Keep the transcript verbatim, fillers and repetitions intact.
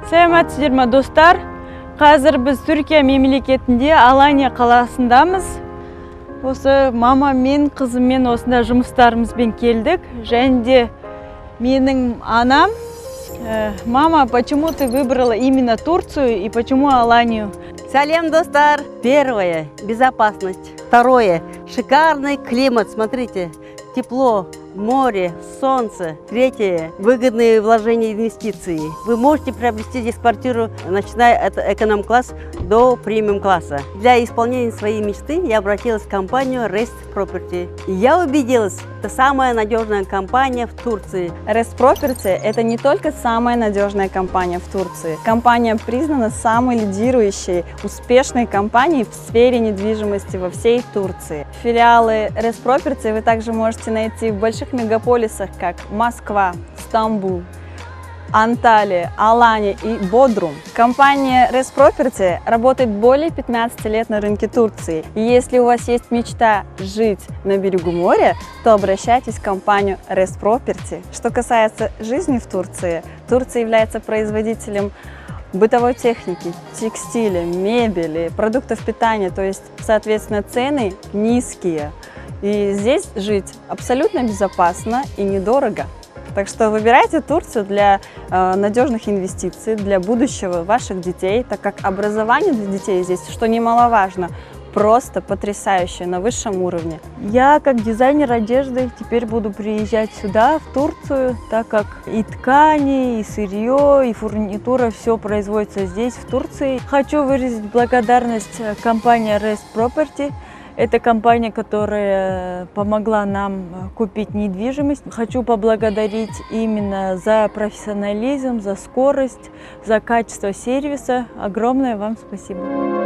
Сәлеметсіздер ме достар? Қазір біз Түркия мемлекетінде Алания қаласындамыз. Осы мама мен қызыммен осында жұмыстарымызбен келдік. Және де менің анам, мама, почему ты выбрала именно Турцию и почему Аланию? Салем, достар! Первое – безопасность. Второе – шикарный климат. Смотрите, тепло, море, солнце. Третье – выгодные вложения инвестиций. Вы можете приобрести здесь квартиру, начиная от эконом-класс до премиум-класса. Для исполнения своей мечты я обратилась в компанию Rest Property. И я убедилась, это самая надежная компания в Турции. Rest Property – это не только самая надежная компания в Турции. Компания признана самой лидирующей, успешной компанией в сфере недвижимости во всей Турции. Филиалы Rest Property вы также можете найти в больших мегаполисах, как Москва, Стамбул, Анталия, Алания и Бодрум. Компания Rest Property работает более пятнадцати лет на рынке Турции. И если у вас есть мечта жить на берегу моря, то обращайтесь в компанию Rest Property. Что касается жизни в Турции, Турция является производителем бытовой техники, текстиля, мебели, продуктов питания, то есть, соответственно, цены низкие. И здесь жить абсолютно безопасно и недорого. Так что выбирайте Турцию для э, надежных инвестиций, для будущего ваших детей, так как образование для детей здесь, что немаловажно, просто потрясающее, на высшем уровне. Я, как дизайнер одежды, теперь буду приезжать сюда, в Турцию, так как и ткани, и сырье, и фурнитура, все производится здесь, в Турции. Хочу выразить благодарность компании Rest Property. Это компания, которая помогла нам купить недвижимость. Хочу поблагодарить именно за профессионализм, за скорость, за качество сервиса. Огромное вам спасибо.